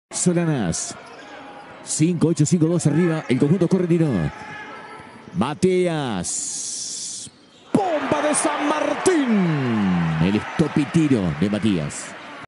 Solanas. 5-8-5-2 arriba. El conjunto correntino. Matías. Bomba de San Martín. El stop y tiro de Matías.